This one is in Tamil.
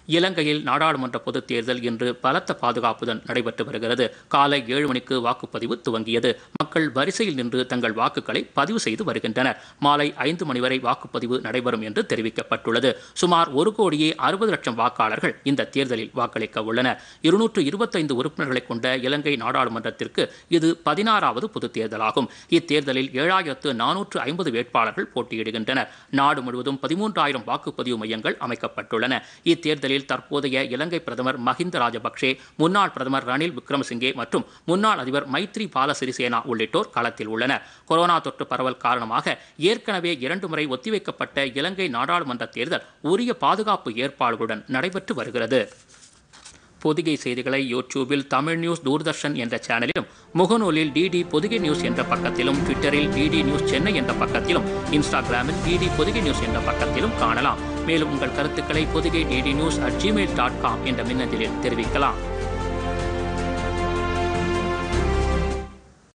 இலங்கையில் நாடாளுமன்ற பொதுத் தேர்தல் இன்று பலத்த பாதுகாப்புடன் நடைபெற்று வருகிறது. காலை 7 மணிக்கு வாக்குப்பதிவு துவங்கியது. மக்கள் வரிசையில் நின்று தங்கள் வாக்குகளை பதிவு செய்து வருகின்றனர். மாலை 5 மணி வரை வாக்குப்பதிவு நடைபெறும் என்று தெரிவிக்கப்பட்டுள்ளது. சுமார் 1,60,00,000 வாக்காளர்கள் இந்த தேர்தலில் வாக்களிக்க உள்ளனர். 225 உறுப்பினர்களை கொண்ட இலங்கை நாடாளுமன்றத்திற்கு இது 16வது பொதுத் தேர்தலாகும். இத்தேர்தலில் 7,450 வேட்பாளர்கள் போட்டியிடுகின்றனர். நாடு முழுவதும் 13,000 வாக்குப்பதிவு மையங்கள் அமைக்கப்பட்டுள்ளன. இத்தேர்தலில் தற்போதைய இலங்கை பிரதமர் மஹிந்த ராஜபக்சே, முன்னாள் பிரதமர் ரணில் விக்ரமசிங்கே மற்றும் முன்னாள் அதிபர் மைத்ரிபால சிறிசேனா உள்ளிட்டோர் களத்தில் உள்ளனர். கொரோனா தொற்று பரவல் காரணமாக ஏற்கனவே 2 முறை ஒத்திவைக்கப்பட்ட இலங்கை நாடாளுமன்ற தேர்தல் உரிய பாதுகாப்பு ஏற்பாடுகளுடன் நடைபெற்று வருகிறது. பொதிகை செய்திகளை யூடியூபில் தமிழ் நியூஸ் தூர்தர்ஷன் என்ற சேனலிலும், முகநூலில் டிடி பொதிகை நியூஸ் என்ற பக்கத்திலும், ட்விட்டரில் டிடி நியூஸ் சென்னை என்ற பக்கத்திலும், இன்ஸ்டாகிராமில் டிடி பொதிகை நியூஸ் என்ற பக்கத்திலும் காணலாம். மேலும் உங்கள் கருத்துக்களை பொதிகை DD news@gmail.com என்ற மின்னஞ்சலில் தெரிவிக்கலாம்.